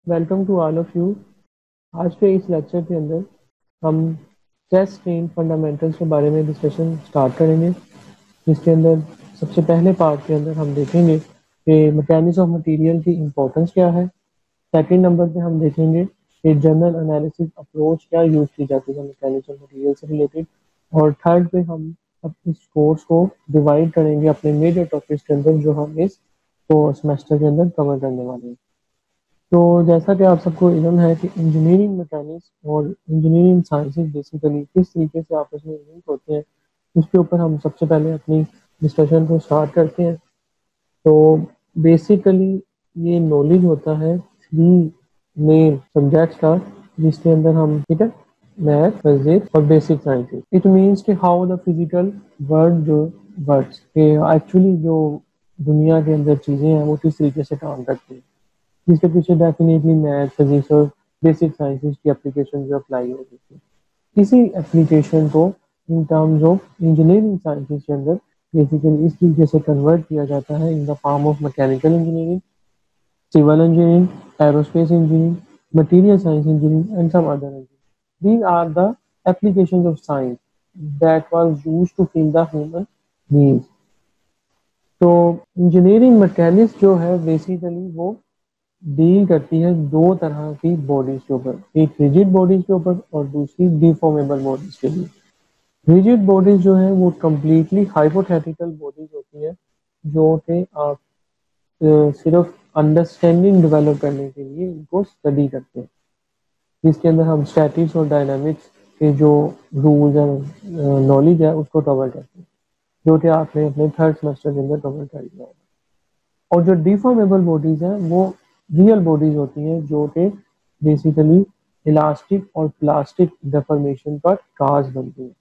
Welcome to all of you. आज के इस लेक्चर के अंदर हम स्ट्रेस स्ट्रेन फंडामेंटल्स के बारे में डिस्कशन स्टार्ट करेंगे। जिसके अंदर सबसे पहले पार्ट के अंदर हम देखेंगे कि मैकेनिक्स ऑफ मटेरियल की इम्पोर्टेंस क्या है। सेकंड नंबर पे हम देखेंगे कि जनरल एनालिसिस अप्रोच क्या यूज़ की जाती है मैकेनिक्स ऑफ मटेरियल से रिलेटेड। और थर्ड पे हम अब इस कोर्स को डिवाइड करेंगे अपने मेजर टॉपिक्स के अंदर जो हम इस सेमेस्टर के अंदर कवर करने वाले हैं। तो जैसा कि आप सबको इल्म है कि इंजीनियरिंग मैकेनिक्स और इंजीनियरिंग साइंसेज बेसिकली किस तरीके से आपस में लिंक होते हैं, उसके ऊपर हम सबसे पहले अपनी डिस्कशन को स्टार्ट करते हैं। तो बेसिकली ये नॉलेज होता है थ्री मेन सब्जेक्ट्स का, जिसके अंदर हम ठीक है मैथ, फिजिक्स और बेसिक साइंसेज। इट मीन्स कि हाउ द फिजिकल वर्ल्ड जो वर्ड्स के एक्चुअली जो दुनिया के अंदर चीज़ें हैं वो किस तरीके से काम करती हैं, जिसके पीछे डेफिनेटली मैथ, फिजिक्स और बेसिक साइंसेज की एप्लीकेशन जो अप्लाई हो रही है। इसी एप्लीकेशन को in terms of engineering sciences के अंदर बेसिकली इस तरीके से कन्वर्ट किया जाता है in the form of mechanical engineering, civil engineering, aerospace engineering, material science engineering, and some other engineering. These are the applications of science that was used to fill the human needs. तो engineering mechanics जो है basically वो deal करती है दो तरह की bodies के ऊपर, एक रिजिड बॉडीज के ऊपर और दूसरी डिफॉर्मेबल बॉडीज के लिए। रिजिड बॉडीज जो है वो कम्प्लीटली हाइपोथेटिकल बॉडीज होती है, जो कि आप सिर्फ अंडरस्टैंडिंग डेवलप करने के लिए इनको स्टडी करते हैं, जिसके अंदर हम स्टैटिक्स और डायनामिक्स के जो रूल्स एंड नॉलेज है उसको कवर करते हैं, जो कि आपने अपने थर्ड सेमेस्टर के अंदर कवर कर लिया होगा। और जो डिफॉर्मेबल बॉडीज हैं वो रियल बॉडीज होती हैं, जो कि बेसिकली इलास्टिक और प्लास्टिक डेफॉर्मेशन पर काज बनती है,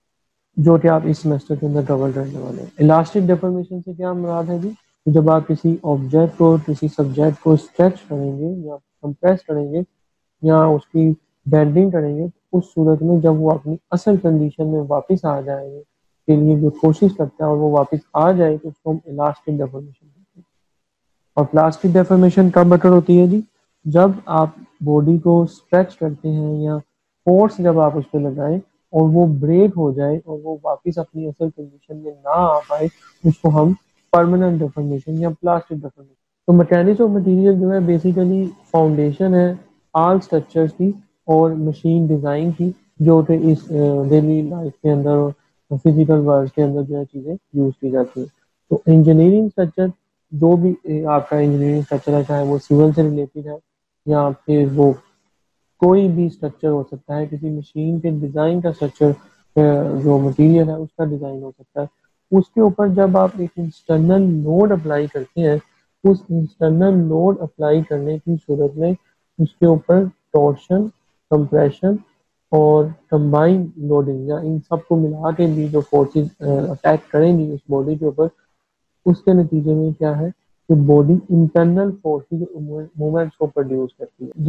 जो कि आप इस सेमेस्टर के अंदर कवर करने वाले हैं। इलास्टिक डेफॉर्मेशन से क्या मुराद है जी? कि जब आप किसी ऑब्जेक्ट को, किसी सब्जेक्ट को स्ट्रेच करेंगे या कंप्रेस करेंगे या उसकी बेंडिंग करेंगे, उस सूरत में जब वो अपनी असल कंडीशन में वापस आ जाएंगे के लिए जो कोशिश करता है और वो वापस आ जाए तो उसको हम इलास्टिक डेफॉर्मेशन कहते हैं। और प्लास्टिक डेफॉर्मेशन कब अटर होती है जी? जब आप बॉडी को स्ट्रेच करते हैं या फोर्स जब आप उस पर लगाएं और वो ब्रेक हो जाए और वो वापस अपनी असल कंडीशन में ना आ पाए, उसको हम परमानेंट डेफॉर्मेशन या प्लास्टिक डेफॉर्मेशन। तो मैकेनिक्स ऑफ मटेरियल जो है बेसिकली फाउंडेशन है ऑल स्ट्रक्चर्स की और मशीन डिज़ाइन की, जो कि इस डेली लाइफ के अंदर और फिजिकल वर्ल्ड के अंदर जो है चीज़ें यूज़ की जाती है। तो इंजीनियरिंग स्ट्रक्चर जो भी आपका इंजीनियरिंग स्ट्रक्चर है, चाहे वो सिविल से रिलेटेड है या फिर वो कोई भी स्ट्रक्चर हो सकता है, किसी मशीन के डिज़ाइन का स्ट्रक्चर, जो मटेरियल है उसका डिज़ाइन हो सकता है, उसके ऊपर जब आप एक इंटरनल लोड अप्लाई करते हैं, उस इंटरनल लोड अप्लाई करने की सूरत में उसके ऊपर टॉर्शन, कंप्रेशन और कंबाइंड लोडिंग या इन सबको मिला के भी जो फोर्सेस अटैक करेंगी उस बॉडी के ऊपर, उसके नतीजे में क्या है कि बॉडी इंटरनल फोर्सेस मूवमेंट्स को प्रोड्यूस करती है,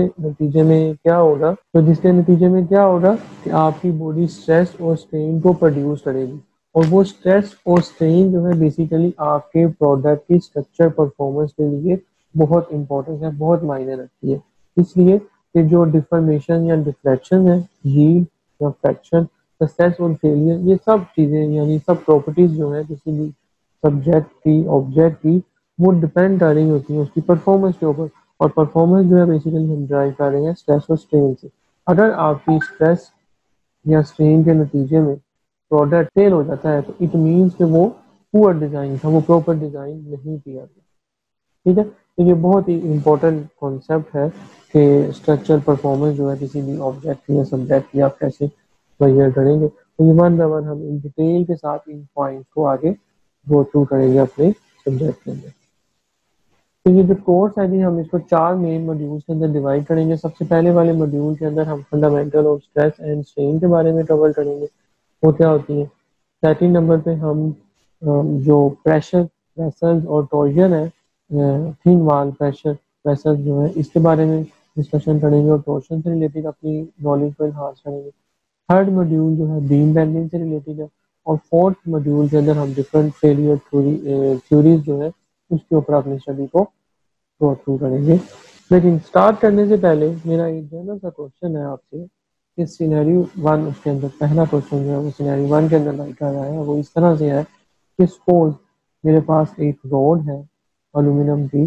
जिसके नतीजे में क्या होगा कि आपकी बॉडी स्ट्रेस और स्ट्रेन को प्रोड्यूस करेगी। और वो स्ट्रेस और स्ट्रेन जो है बेसिकली आपके प्रोडक्ट की स्ट्रक्चर परफॉर्मेंस के लिए बहुत इंपॉर्टेंट है, बहुत मायने रखती है। इसलिए कि जो डिफॉर्मेशन या डिफ्लेक्शन है, यील्ड या फ्रैक्शन, सक्सेस और फेलियर, ये सब चीज़ें यानी सब प्रॉपर्टीज जो है किसी भी सब्जेक्ट की, ऑब्जेक्ट की, वो डिपेंड कर रही होती है उसकी परफॉर्मेंस के ऊपर। और परफॉर्मेंस जो है बेसिकली हम ड्राइव कर रहे हैं स्ट्रेस और स्ट्रेन से। अगर आपकी स्ट्रेस या स्ट्रेन के नतीजे में प्रोडक्ट फेल हो जाता है तो इट मीन्स कि वो पुअर डिज़ाइन था, वो प्रॉपर डिज़ाइन नहीं किया गया। ठीक है, तो ये बहुत ही इम्पोर्टेंट कॉन्सेप्ट है कि स्ट्रक्चरल परफॉर्मेंस जो है किसी भी ऑब्जेक्ट या सब्जेक्ट की आप कैसे मेजर करेंगे। तो ये वन बाय वन हम इन डिटेल के साथ इन पॉइंट्स को आगे गो थ्रू करेंगे अपने सब्जेक्ट के अंदर। तो ये जो कोर्स है जी, हम इसको चार मेन मॉड्यूल्स के अंदर डिवाइड करेंगे। सबसे पहले वाले मॉड्यूल के अंदर हम fundamental of stress and strain के बारे में कवर करेंगे, वो क्या होती है। सेकंड नंबर पे हम जो प्रेशर वेसल्स और टॉर्जन है, थिन वाल प्रेशर वेसल्स जो है, इसके बारे में डिस्कशन करेंगे और टॉर्जन से रिलेटेड अपनी नॉलेज को इन्हांस करेंगे। थर्ड मॉड्यूल जो है बीम बेंडिंग से रिलेटेड है। और फोर्थ मॉड्यूल के अंदर हम डिफरेंट फेलियर थ्योरीज जो है उसके ऊपर अपनी स्टडी को गो थ्रू करेंगे। लेकिन स्टार्ट करने से पहले मेरा एक जनरल सा क्वेश्चन है आपसे कि सिनेरियो वन, उसके अंदर पहला क्वेश्चन जो है वो सिनेरियो वन के अंदर लाइक कर रहा है, वो इस तरह से है कि सपोज मेरे पास एक रोड है एल्यूमिनियम की,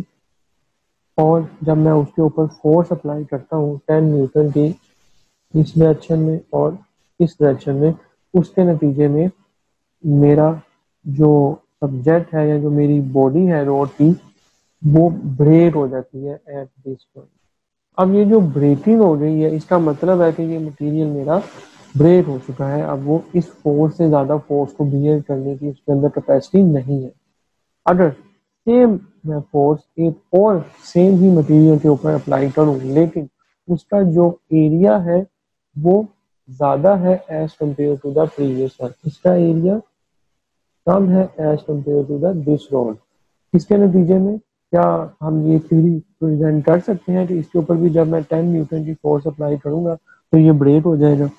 और जब मैं उसके ऊपर फोर्स अप्लाई करता हूँ 10 न्यूटन की इस डायरेक्शन में और इस डायरेक्शन में, उसके नतीजे में मेरा जो सब्जेक्ट है या जो मेरी बॉडी है रोड की, वो ब्रेक हो जाती है एट दिस पॉइंट। अब ये जो ब्रेकिंग हो गई है, इसका मतलब है कि ये मटेरियल मेरा ब्रेक हो चुका है। अब वो इस फोर्स से ज्यादा फोर्स को बियर करने की उसके अंदर कैपेसिटी नहीं है। अगर सेम मैं फोर्स एक और सेम ही मटेरियल के ऊपर अप्लाई करूं, लेकिन उसका जो एरिया है वो ज्यादा है as compare to the previous one, इसका एरिया कम है as compare to the this rod, इसके नतीजे में क्या हम ये थ्योरी प्रेजेंट कर सकते हैं कि इसके ऊपर भी जब मैं 10 न्यूटन की फोर्स अप्लाई करूंगा तो ये ब्रेक हो जाएगा?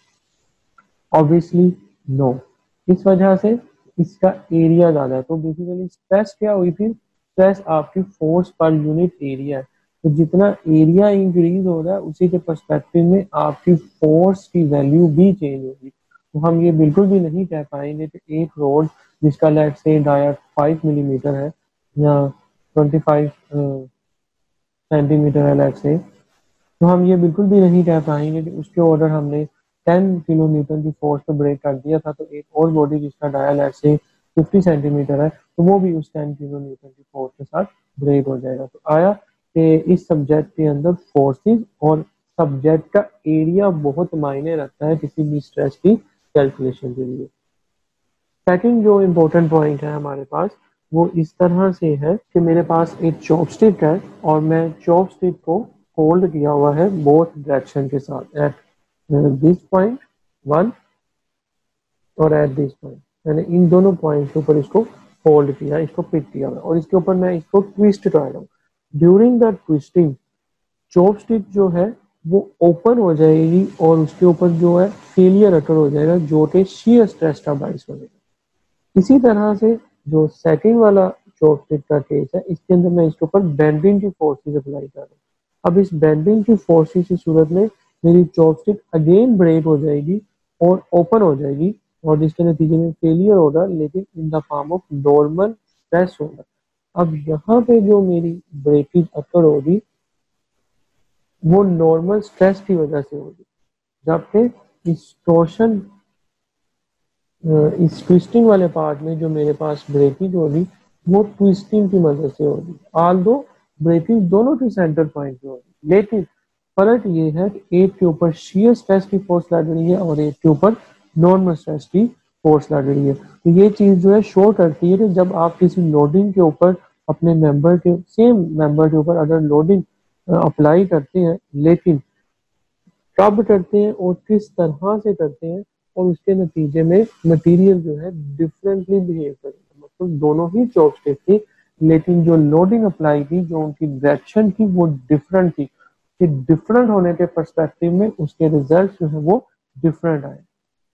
Obviously no. इस वजह से इसका एरिया ज्यादा है। तो बेसिकली स्ट्रेस क्या हुई थी? स्ट्रेस आपकी फोर्स पर यूनिट एरिया है। तो जितना एरिया इंक्रीज हो रहा है उसी के पर्सपेक्टिव में आपकी फोर्स की वैल्यू भी चेंज होगी। तो हम ये बिल्कुल भी नहीं कह पाएंगे कि एक रोड जिसका लेट से डाया 5 मिलीमीटर है या 25 सेंटीमीटर है लेट से, तो हम ये बिल्कुल भी नहीं कह पाएंगे कि उसके ऑर्डर हमने 10 किलो न्यूटन की फोर्स पे ब्रेक कर दिया था तो एक और बॉडी जिसका डाया लेट से 50 सेंटीमीटर है तो वो भी उस 10 किलो न्यूटन की फोर्स के साथ ब्रेक हो जाएगा। तो आया कि इस सब्जेक्ट के अंदर फोर्सेस और सब्जेक्ट का एरिया बहुत मायने रखता है किसी भी स्ट्रेस की कैलकुलेशन के लिए। सेकंड जो इम्पोर्टेंट पॉइंट है हमारे पास वो इस तरह से है कि मेरे पास एक चॉपस्टिक है और मैं चॉपस्टिक को होल्ड किया हुआ है बोथ डायरेक्शन के साथ एट दिस पॉइंट वन और एट दिस पॉइंट, मैंने इन दोनों पॉइंट के ऊपर इसको होल्ड किया, इसको पिक किया हुआ और इसके ऊपर मैं इसको ट्विस्ट कर रहा हूँ। ड्यूरिंग द ट्विस्टिंग चॉपस्टिक जो है वो ओपन हो जाएगी और उसके ऊपर जो है फेलियर अकर हो जाएगा जो कि shear स्ट्रेस का बाइस बनेगा। इसी तरह से जो सेकंड वाला चॉपस्टिक का केस है इसके अंदर मैं इसके ऊपर बेंडिंग की फोर्सेस अप्लाई कर रहा हूँ। अब इस बेंडिंग की फोर्सेस की सूरत में मेरी चॉपस्टिक अगेन ब्रेक हो जाएगी और ओपन हो जाएगी और जिसके नतीजे में फेलियर होगा, लेकिन in the form of normal stress होगा। अब यहाँ पे जो मेरी ब्रेकेज अकर होगी वो नॉर्मल स्ट्रेस की वजह से होगी, जबकि इस टोर्शन इस ट्विस्टिंग वाले पार्ट में जो मेरे पास ब्रेकेज होगी वो ट्विस्टिंग की मदद से होगी। ऑल दो ब्रेकेज दोनों की सेंटर पॉइंट पे होगी, लेकिन फर्क ये है कि एक के ऊपर shear स्ट्रेस की फोर्स लग रही है और एक के ऊपर नॉर्मल स्ट्रेस की फोर्स लग रही है। तो ये चीज जो है शो करती है कि जब आप किसी लोडिंग के ऊपर अपने मेंबर के सेम मेंबर के ऊपर अगर लोडिंग अप्लाई करते हैं, लेकिन कब करते हैं और किस तरह से करते हैं और उसके नतीजे में मटेरियल जो है डिफरेंटली बिहेव करेगा। मतलब दोनों ही चॉपस्टिक थी, लेकिन जो लोडिंग अप्लाई की, जो उनकी डायरेक्शन थी वो डिफरेंट थी। कि डिफरेंट होने के पर्सपेक्टिव में उसके रिजल्ट जो है वो डिफरेंट आए।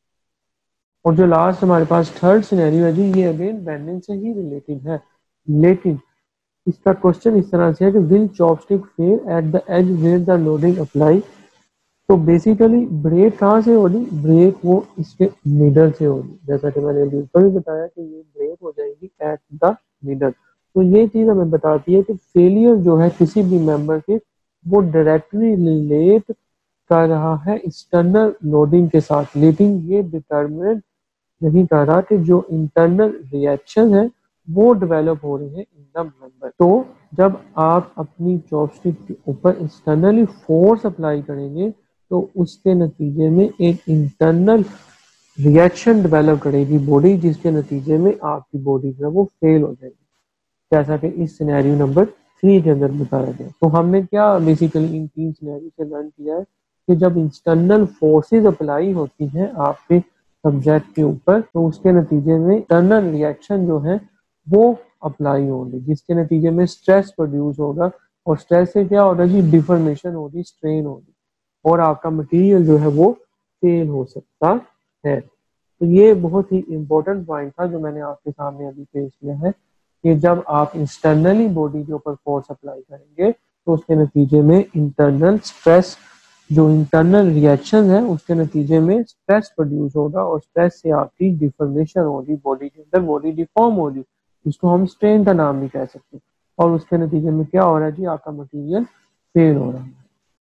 और जो लास्ट हमारे पास थर्ड सिनेरियो है जी, ये अगेन बेंडिंग से ही रिलेटेड है, लेकिन इसका क्वेश्चन इस तरह से है कि will chopstick fail at the edge where the loading apply. तो बेसिकली ब्रेक कहाँ से होगी? ब्रेक वो इसके मिडल से होगी, जैसा कि मैंने अभी ऊपर भी बताया कि ये ब्रेक हो जाएगी एट द मिडल। तो ये चीज हमें बताती है कि फेलियर जो है किसी भी मेंबर के वो डायरेक्टली रिलेट कर रहा है एक्सटर्नल लोडिंग के साथ, लेकिन ये डिटर्मिनेट नहीं कर रहा कि जो इंटरनल रिएक्शन है वो डेवलप हो रहे हैं इन द मेंबर। तो जब आप अपनी चॉपस्टिक के ऊपर एक्सटर्नली फोर्स अप्लाई करेंगे तो उसके नतीजे में एक इंटरनल रिएक्शन डेवलप करेगी बॉडी, जिसके नतीजे में आपकी बॉडी जो है वो फेल हो जाएगी, जैसा कि इस सिनेरियो नंबर 3 के अंदर बताया गया। तो हमने क्या बेसिकली इन तीन सिनेरियो से लर्न किया है कि जब इंटरनल फोर्सेस अप्लाई होती हैं आपके सब्जेक्ट के ऊपर तो उसके नतीजे में इंटरनल रिएक्शन जो है वो अप्लाई होंगे, जिसके नतीजे में स्ट्रेस प्रोड्यूस होगा और स्ट्रेस से क्या होगा जी? डिफॉर्मेशन होगी, स्ट्रेन होगी और आपका मटेरियल जो है वो फेल हो सकता है। तो ये बहुत ही इंपॉर्टेंट पॉइंट था जो मैंने आपके सामने अभी पेश किया है कि जब आप इंटरनली बॉडी के ऊपर फोर्स अप्लाई करेंगे तो उसके नतीजे में इंटरनल स्ट्रेस, जो इंटरनल रिएक्शन है उसके नतीजे में स्ट्रेस प्रोड्यूस होगा और स्ट्रेस से आपकी डिफॉर्मेशन होगी बॉडी के अंदर, बॉडी डिफॉर्म होगी, जिसको हम स्ट्रेन का नाम भी कह सकते हैं। और उसके नतीजे में क्या हो रहा है जी, आपका मटेरियल फेल हो रहा है।